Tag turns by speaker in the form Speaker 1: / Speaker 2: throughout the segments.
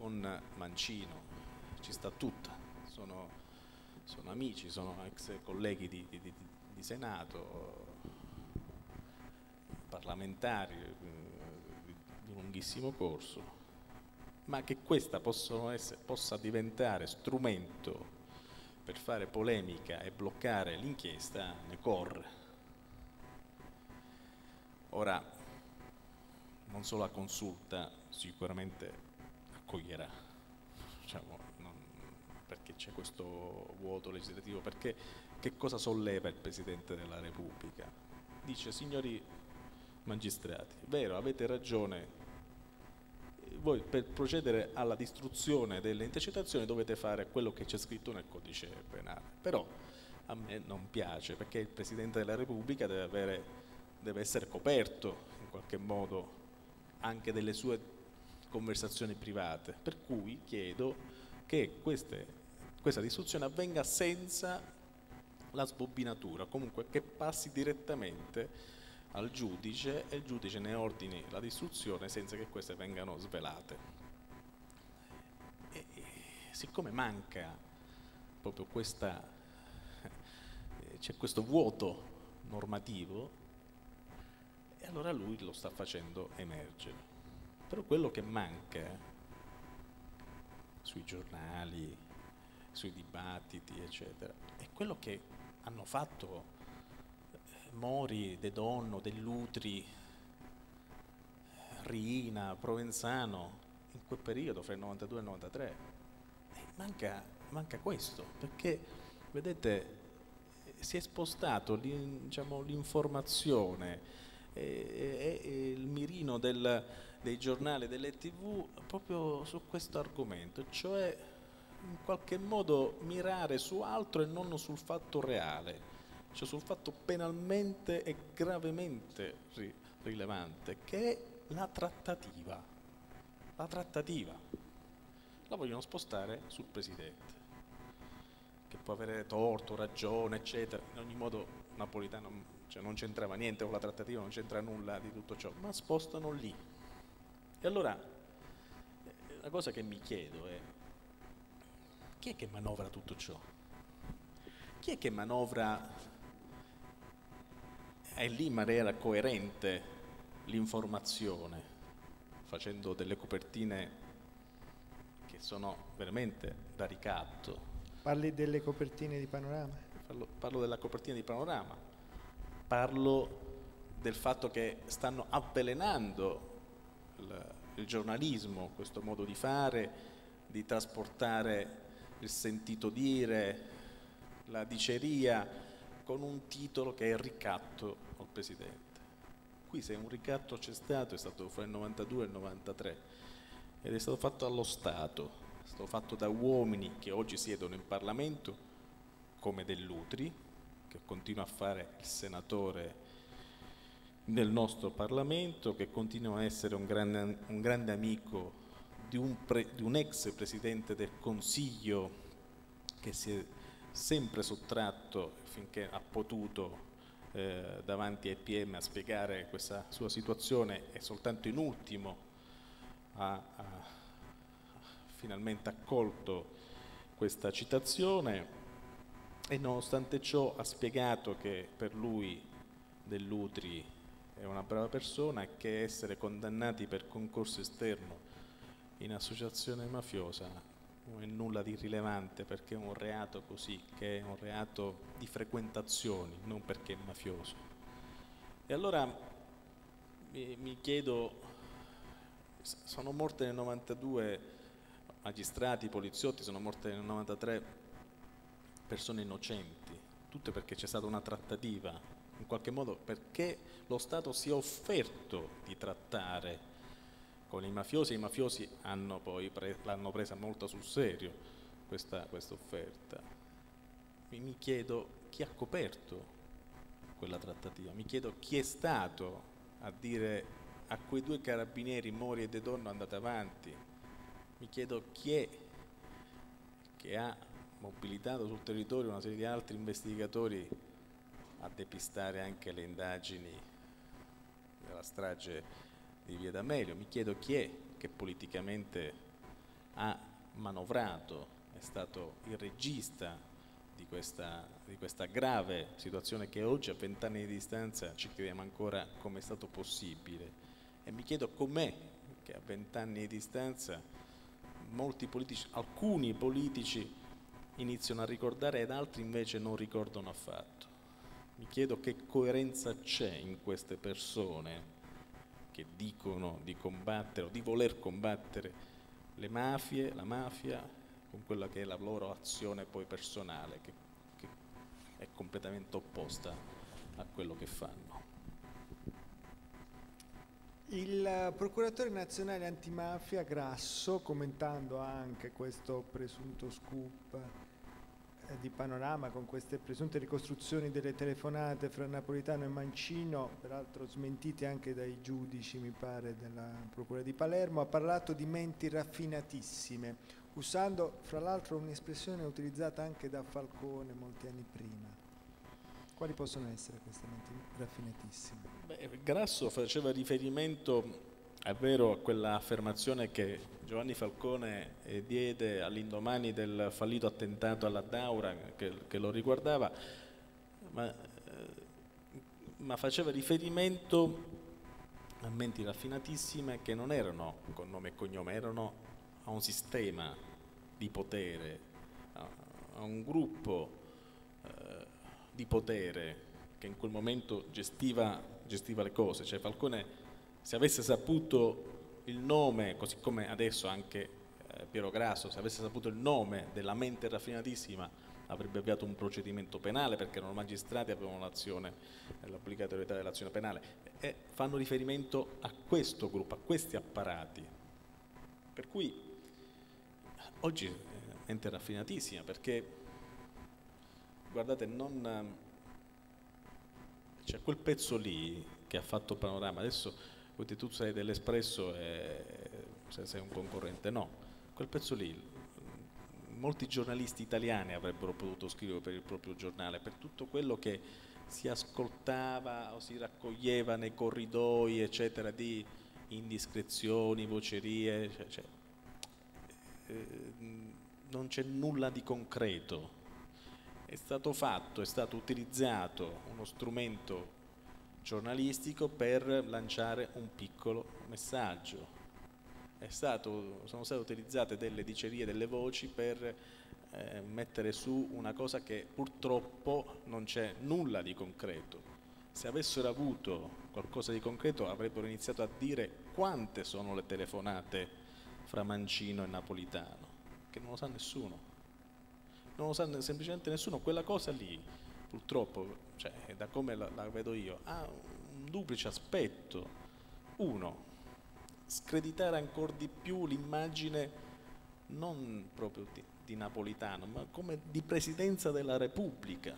Speaker 1: con Mancino ci sta tutta, sono amici, sono ex colleghi di Senato, parlamentari di lunghissimo corso, ma che questa possa diventare strumento per fare polemica e bloccare l'inchiesta ne corre. Ora, non solo la consulta sicuramente accoglierà, diciamo, perché c'è questo vuoto legislativo, perché che cosa solleva il Presidente della Repubblica? Dice: signori magistrati, vero, avete ragione, voi per procedere alla distruzione delle intercettazioni dovete fare quello che c'è scritto nel codice penale, però a me non piace, perché il Presidente della Repubblica deve essere coperto in qualche modo anche delle sue conversazioni private, per cui chiedo che questa distruzione avvenga senza la sbobbinatura, comunque che passi direttamente al giudice e il giudice ne ordini la distruzione senza che queste vengano svelate. E siccome manca proprio c'è questo vuoto normativo, e allora lui lo sta facendo emergere. Però quello che manca sui giornali, sui dibattiti, eccetera, è quello che hanno fatto Mori, De Donno, Dell'Utri, Riina, Provenzano in quel periodo fra il 92 e il 93. Manca questo, perché vedete si è spostato l'informazione e il mirino dei giornali e delle TV proprio su questo argomento, cioè in qualche modo mirare su altro e non sul fatto reale, cioè sul fatto penalmente e gravemente rilevante, che è la trattativa. La trattativa la vogliono spostare sul Presidente, che può avere torto, ragione, eccetera. In ogni modo Napolitano, cioè, non c'entrava niente con la trattativa, non c'entra nulla di tutto ciò, ma spostano lì. E allora la cosa che mi chiedo è: chi è che manovra tutto ciò? Chi è che manovra è lì in maniera coerente l'informazione, facendo delle copertine che sono veramente da ricatto?
Speaker 2: Parli delle copertine di Panorama?
Speaker 1: Parlo della copertina di Panorama, parlo del fatto che stanno avvelenando il giornalismo, questo modo di fare, di trasportare il sentito dire, la diceria, con un titolo che è il ricatto al Presidente. Qui se un ricatto c'è stato, è stato fra il 92 e il 93 ed è stato fatto allo Stato, è stato fatto da uomini che oggi siedono in Parlamento, come Dell'Utri, che continua a fare il senatore nel nostro Parlamento, che continua a essere un grande amico di un ex Presidente del Consiglio che si è sempre sottratto finché ha potuto davanti ai PM a spiegare questa sua situazione, e soltanto in ultimo ha finalmente accolto questa citazione, e nonostante ciò ha spiegato che per lui Dell'Utri è una brava persona e che essere condannati per concorso esterno in associazione mafiosa non è nulla di rilevante, perché è un reato così, che è un reato di frequentazioni, non perché è mafioso. E allora mi chiedo, sono morte nel 92 magistrati, poliziotti, sono morte nel 93 persone innocenti, tutte perché c'è stata una trattativa, in qualche modo perché lo Stato si è offerto di trattare con i mafiosi, e i mafiosi hanno poi l'hanno presa molto sul serio questa offerta. Mi chiedo chi ha coperto quella trattativa, mi chiedo chi è stato a dire a quei due carabinieri, Mori e De Donno, andate avanti, mi chiedo chi è che ha mobilitato sul territorio una serie di altri investigatori a depistare anche le indagini della strage di Via D'Amelio. Mi chiedo chi è che politicamente ha manovrato, è stato il regista di questa grave situazione che oggi a 20 anni di distanza ci chiediamo ancora come è stato possibile, e mi chiedo com'è che a 20 anni di distanza molti politici, alcuni politici iniziano a ricordare ed altri invece non ricordano affatto. Mi chiedo che coerenza c'è in queste persone che dicono di combattere o di voler combattere la mafia, con quella che è la loro azione poi personale, che è completamente opposta a quello che fanno.
Speaker 2: Il procuratore nazionale antimafia Grasso, commentando anche questo presunto scoop di Panorama con queste presunte ricostruzioni delle telefonate fra Napolitano e Mancino, peraltro smentite anche dai giudici, mi pare, della Procura di Palermo, ha parlato di menti raffinatissime, usando fra l'altro un'espressione utilizzata anche da Falcone molti anni prima. Quali possono essere queste menti raffinatissime?
Speaker 1: Grasso faceva riferimento, è vero, a quella affermazione che Giovanni Falcone diede all'indomani del fallito attentato alla Daura che lo riguardava, ma faceva riferimento a menti raffinatissime che non erano con nome e cognome, erano a un sistema di potere, a un gruppo di potere che in quel momento gestiva le cose. Cioè Falcone, se avesse saputo il nome, così come adesso anche Piero Grasso, se avesse saputo il nome della mente raffinatissima, avrebbe avviato un procedimento penale, perché erano magistrati, avevano l'azione, l'obbligatorietà dell'azione penale, e fanno riferimento a questo gruppo, a questi apparati. Per cui oggi mente raffinatissima, perché guardate, c'è quel pezzo lì che ha fatto Panorama. Adesso tu sei dell'Espresso e sei un concorrente, no, quel pezzo lì molti giornalisti italiani avrebbero potuto scrivere per il proprio giornale, per tutto quello che si ascoltava o si raccoglieva nei corridoi eccetera di indiscrezioni, vocerie, non c'è nulla di concreto. È stato utilizzato uno strumento giornalistico per lanciare un piccolo messaggio. Sono state utilizzate delle dicerie, delle voci per mettere su una cosa che purtroppo non c'è nulla di concreto. Se avessero avuto qualcosa di concreto avrebbero iniziato a dire quante sono le telefonate fra Mancino e Napolitano, che non lo sa nessuno. Non lo sa semplicemente nessuno. Quella cosa lì, purtroppo, cioè, da come la vedo io, ha un duplice aspetto. Uno, screditare ancora di più l'immagine non proprio di Napolitano, ma come di Presidenza della Repubblica.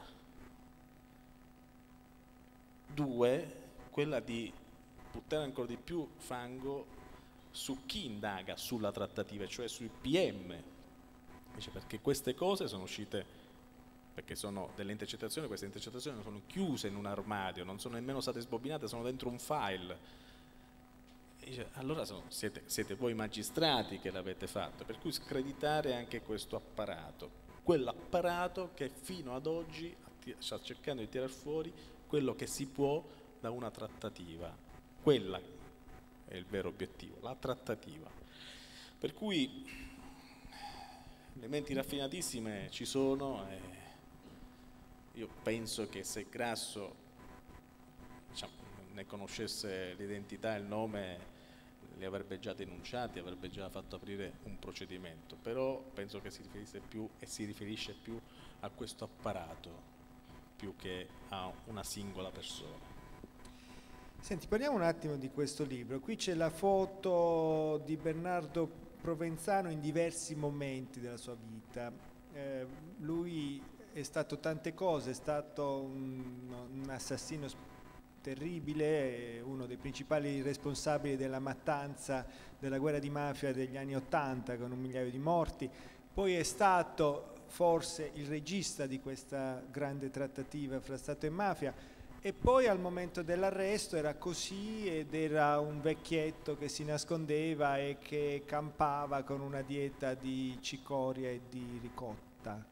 Speaker 1: Due, quella di buttare ancora di più fango su chi indaga sulla trattativa, cioè sui PM. Perché queste cose sono uscite, perché sono delle intercettazioni, queste intercettazioni non sono chiuse in un armadio, non sono nemmeno state sbobinate, sono dentro un file. Allora siete voi magistrati che l'avete fatto, per cui screditare anche questo apparato, quell'apparato che fino ad oggi sta cercando di tirar fuori quello che si può da una trattativa. Quella è il vero obiettivo, la trattativa. Per cui le menti raffinatissime ci sono, e io penso che se Grasso, diciamo, ne conoscesse l'identità e il nome, li avrebbe già denunciati, avrebbe già fatto aprire un procedimento, però penso che si riferisce più a questo apparato più che a una singola persona.
Speaker 2: Senti, parliamo un attimo di questo libro. Qui c'è la foto di Bernardo Provenzano in diversi momenti della sua vita. Lui è stato tante cose, è stato un assassino terribile, uno dei principali responsabili della mattanza della guerra di mafia degli anni '80 con 1 migliaio di morti, poi è stato forse il regista di questa grande trattativa fra Stato e mafia, E poi al momento dell'arresto era così ed era un vecchietto che si nascondeva e che campava con una dieta di cicoria e di ricotta.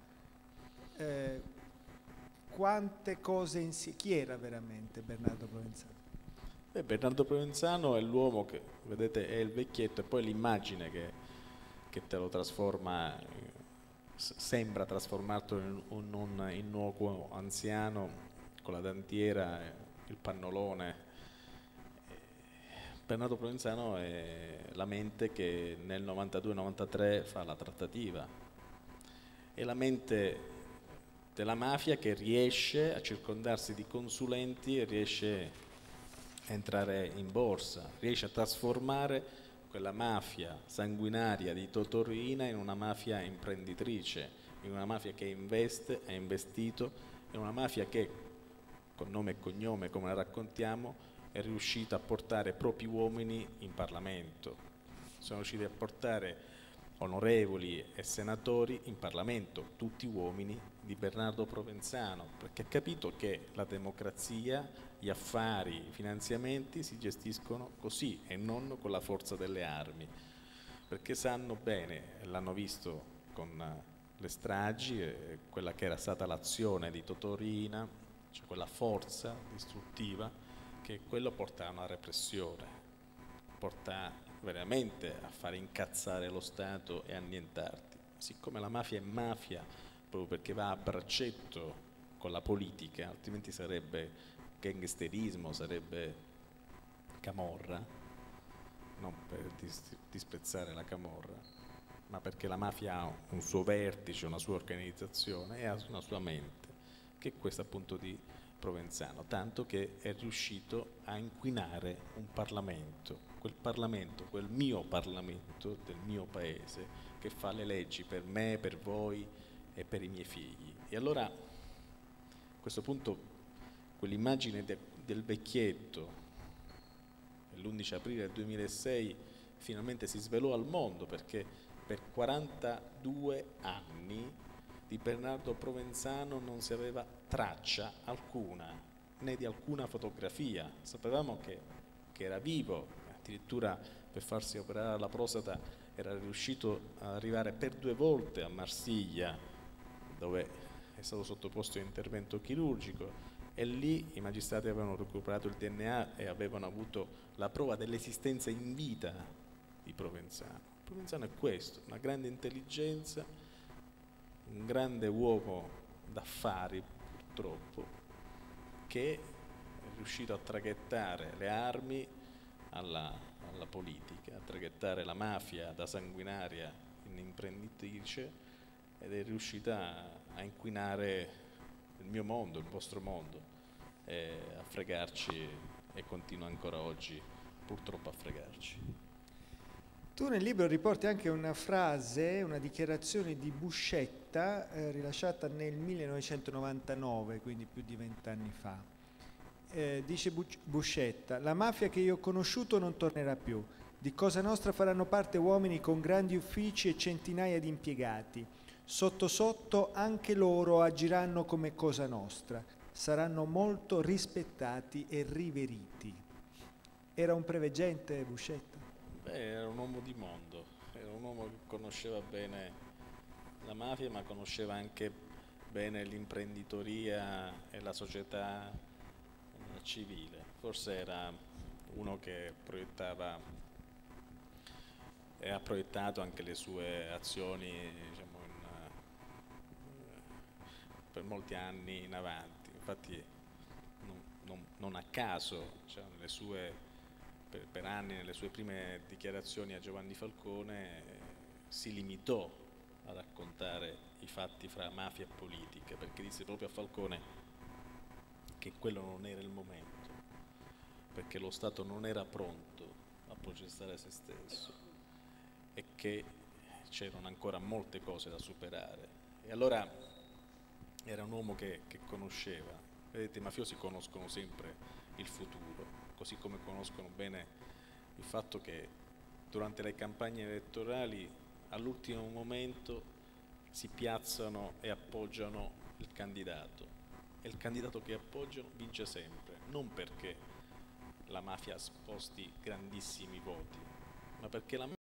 Speaker 2: Quante cose insieme. Chi era veramente Bernardo Provenzano?
Speaker 1: Bernardo Provenzano è l'uomo che, vedete, è il vecchietto, e poi l'immagine che te lo trasforma, sembra trasformarlo in un innocuo anziano con la dantiera, il pannolone. Bernardo Provenzano è la mente che nel 92-93 fa la trattativa, è la mente della mafia che riesce a circondarsi di consulenti e riesce a entrare in borsa, riesce a trasformare quella mafia sanguinaria di Totò Riina in una mafia imprenditrice, in una mafia che investe, ha investito, in una mafia che, con nome e cognome come la raccontiamo, è riuscita a portare propri uomini in Parlamento, sono riusciti a portare onorevoli e senatori in Parlamento, tutti uomini di Bernardo Provenzano, perché ha capito che la democrazia, gli affari, i finanziamenti si gestiscono così e non con la forza delle armi, perché sanno bene, l'hanno visto con le stragi, quella che era stata l'azione di Totò Riina, cioè quella forza distruttiva, che quello porta a una repressione, porta veramente a fare incazzare lo Stato e annientarti. Siccome la mafia è mafia, proprio perché va a braccetto con la politica, altrimenti sarebbe gangsterismo, sarebbe camorra, non per disprezzare la camorra, ma perché la mafia ha un suo vertice, una sua organizzazione e ha una sua mente, che è questa appunto di Provenzano, tanto che è riuscito a inquinare un Parlamento, quel mio Parlamento del mio paese, che fa le leggi per me, per voi e per i miei figli. E allora, a questo punto, quell'immagine del vecchietto, l'11 aprile del 2006, finalmente si svelò al mondo, perché per 42 anni di Bernardo Provenzano non si aveva traccia alcuna, né di alcuna fotografia. Sapevamo che era vivo, addirittura per farsi operare la prostata era riuscito ad arrivare per 2 volte a Marsiglia, dove è stato sottoposto a intervento chirurgico, e lì i magistrati avevano recuperato il DNA e avevano avuto la prova dell'esistenza in vita di Provenzano. Provenzano è questo, una grande intelligenza, un grande uomo d'affari, purtroppo, che è riuscito a traghettare le armi alla politica, a traghettare la mafia da sanguinaria in imprenditrice, ed è riuscita a inquinare il mio mondo, il vostro mondo, a fregarci, e continua ancora oggi purtroppo a fregarci.
Speaker 2: Tu nel libro riporti anche una frase, una dichiarazione di Buscetta rilasciata nel 1999, quindi più di 20 anni fa. Dice Buscetta: la mafia che io ho conosciuto non tornerà più. Di Cosa Nostra faranno parte uomini con grandi uffici e centinaia di impiegati. Sotto sotto anche loro agiranno come Cosa Nostra. Saranno molto rispettati e riveriti. Era un preveggente Buscetta?
Speaker 1: Era un uomo di mondo, era un uomo che conosceva bene la mafia, ma conosceva anche bene l'imprenditoria e la società civile. Forse era uno che proiettava e ha proiettato anche le sue azioni, diciamo, per molti anni in avanti. Infatti non a caso, cioè, nelle sue per anni, nelle sue prime dichiarazioni a Giovanni Falcone, si limitò a raccontare i fatti fra mafia e politica, perché disse proprio a Falcone che quello non era il momento, perché lo Stato non era pronto a processare se stesso e che c'erano ancora molte cose da superare. E allora era un uomo che conosceva. Vedete, i mafiosi conoscono sempre il futuro, così come conoscono bene il fatto che durante le campagne elettorali all'ultimo momento si piazzano e appoggiano il candidato, e il candidato che appoggiano vince sempre, non perché la mafia sposti grandissimi voti, ma perché la